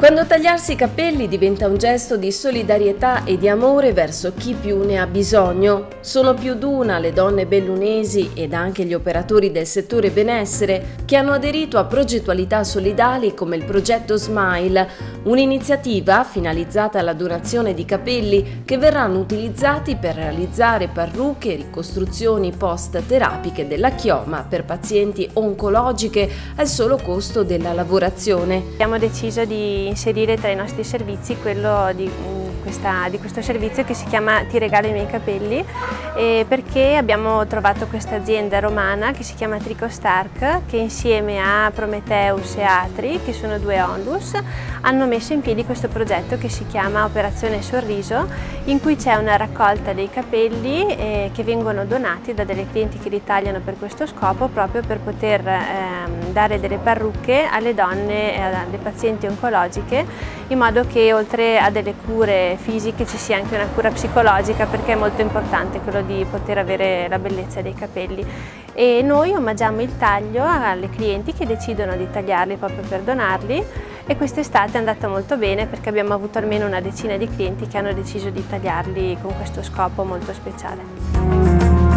Quando tagliarsi i capelli diventa un gesto di solidarietà e di amore verso chi più ne ha bisogno, sono più d'una le donne bellunesi ed anche gli operatori del settore benessere che hanno aderito a progettualità solidali come il progetto Smile, un'iniziativa finalizzata alla donazione di capelli che verranno utilizzati per realizzare parrucche e ricostruzioni post-terapiche della chioma per pazienti oncologiche al solo costo della lavorazione. Abbiamo deciso di inserire tra i nostri servizi quello di questo servizio che si chiama Ti regalo i miei capelli, perché abbiamo trovato questa azienda romana che si chiama Trico Stark, che insieme a Prometheus e Atri, che sono due onlus, hanno messo in piedi questo progetto che si chiama Operazione Sorriso, in cui c'è una raccolta dei capelli che vengono donati da delle clienti che li tagliano per questo scopo, proprio per poter dare delle parrucche alle donne e alle pazienti oncologiche, in modo che oltre a delle cure fisiche ci sia anche una cura psicologica, perché è molto importante quello di poter avere la bellezza dei capelli. E noi omaggiamo il taglio alle clienti che decidono di tagliarli proprio per donarli, e quest'estate è andata molto bene perché abbiamo avuto almeno una decina di clienti che hanno deciso di tagliarli con questo scopo molto speciale.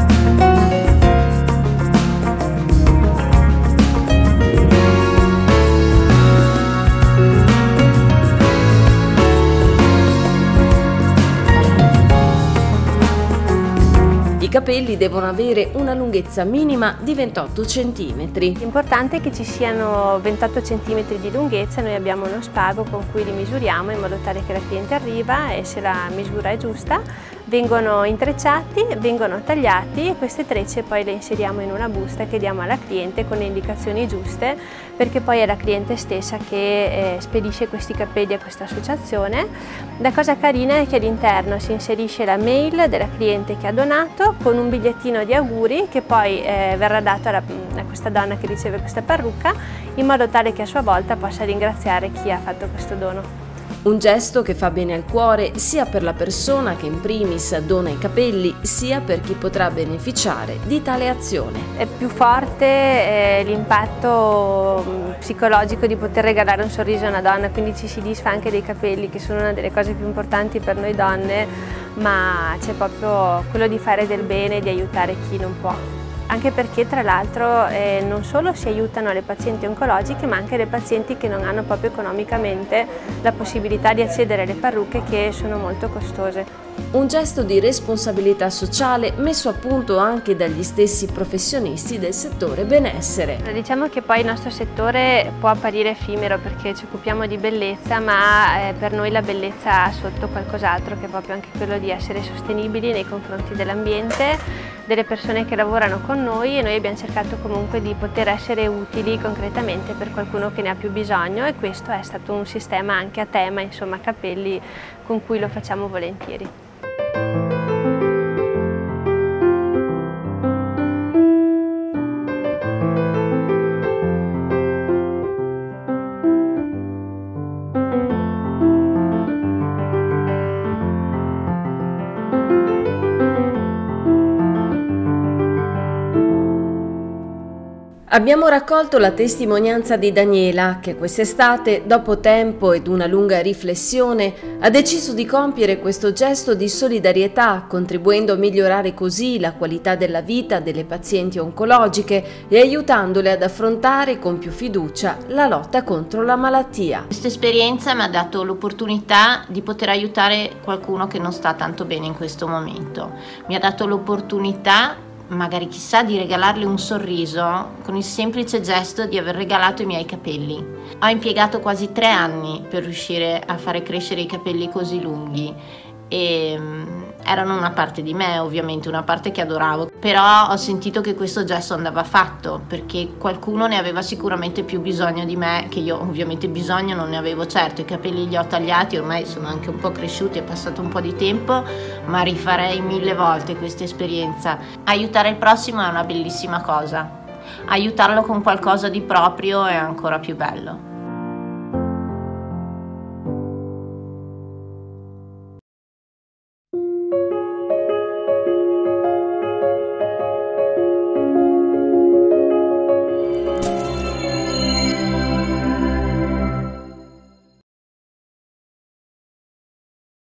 I capelli devono avere una lunghezza minima di 28 cm. L'importante è che ci siano 28 cm di lunghezza. Noi abbiamo uno spago con cui li misuriamo in modo tale che la cliente arriva e, se la misura è giusta, vengono intrecciati, vengono tagliati e queste trecce poi le inseriamo in una busta che diamo alla cliente con le indicazioni giuste, perché poi è la cliente stessa che spedisce questi capelli a questa associazione. La cosa carina è che all'interno si inserisce la mail della cliente che ha donato con un bigliettino di auguri che poi verrà dato a questa donna che riceve questa parrucca, in modo tale che a sua volta possa ringraziare chi ha fatto questo dono. Un gesto che fa bene al cuore sia per la persona che in primis dona i capelli, sia per chi potrà beneficiare di tale azione. È più forte l'impatto psicologico di poter regalare un sorriso a una donna, quindi ci si disfa anche dei capelli, che sono una delle cose più importanti per noi donne, ma c'è proprio quello di fare del bene e di aiutare chi non può. Anche perché tra l'altro non solo si aiutano le pazienti oncologiche, ma anche le pazienti che non hanno proprio economicamente la possibilità di accedere alle parrucche, che sono molto costose. Un gesto di responsabilità sociale messo a punto anche dagli stessi professionisti del settore benessere. Diciamo che poi il nostro settore può apparire effimero perché ci occupiamo di bellezza, ma per noi la bellezza ha sotto qualcos'altro, che è proprio anche quello di essere sostenibili nei confronti dell'ambiente, delle persone che lavorano con noi, e noi abbiamo cercato comunque di poter essere utili concretamente per qualcuno che ne ha più bisogno, e questo è stato un sistema anche a tema, insomma, capelli, con cui lo facciamo volentieri. Abbiamo raccolto la testimonianza di Daniela, che quest'estate, dopo tempo ed una lunga riflessione, ha deciso di compiere questo gesto di solidarietà, contribuendo a migliorare così la qualità della vita delle pazienti oncologiche e aiutandole ad affrontare con più fiducia la lotta contro la malattia. Questa esperienza mi ha dato l'opportunità di poter aiutare qualcuno che non sta tanto bene in questo momento. Mi ha dato l'opportunità, magari chissà, di regalarle un sorriso con il semplice gesto di aver regalato i miei capelli. Ho impiegato quasi 3 anni per riuscire a fare crescere i capelli così lunghi, e erano una parte di me, ovviamente, una parte che adoravo, però ho sentito che questo gesto andava fatto perché qualcuno ne aveva sicuramente più bisogno di me, che io ovviamente bisogno non ne avevo certo. I capelli li ho tagliati, ormai sono anche un po' cresciuti, è passato un po' di tempo, ma rifarei 1000 volte questa esperienza. Aiutare il prossimo è una bellissima cosa, aiutarlo con qualcosa di proprio è ancora più bello.